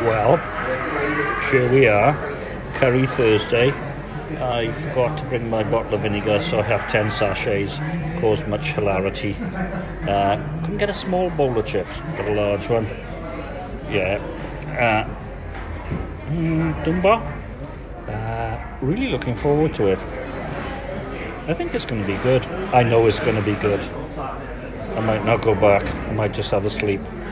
Well, here we are, Curry Thursday. I forgot to bring my bottle of vinegar, so I have 10 sachets. Caused much hilarity. Couldn't get a small bowl of chips, got a large one. Yeah. Dumba. Really looking forward to it. I think it's going to be good. I know it's going to be good. I might not go back. I might just have a sleep.